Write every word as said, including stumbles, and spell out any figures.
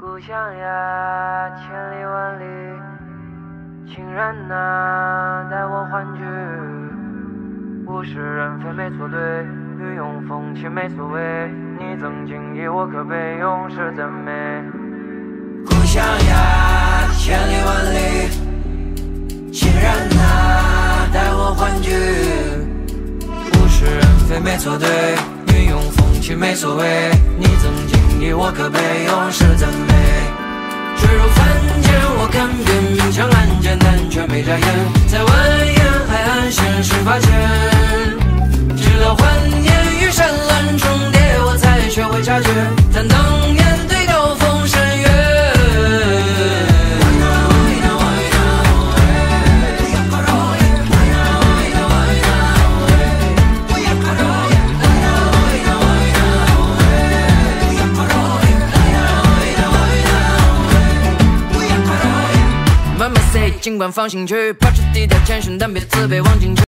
故乡呀，千里万里，亲人呐，带我欢聚。物是人非没错对，雨用风起没所谓。你赠锦衣，我可悲，永世赞美。故乡呀，千里万里，亲人呐，带我欢聚。物是人非没错对，雨用风起没所谓。你赠锦衣，我可悲，永世赞美。坠入凡间，我看遍明枪暗箭，但却没眨眼。在蜿蜒海岸线，事发前，直到幻念与山峦重叠，我才学会察觉，但当年对高峰深渊。慢慢 say， 尽管放心去，保持低调谦逊，但别自卑忘进去。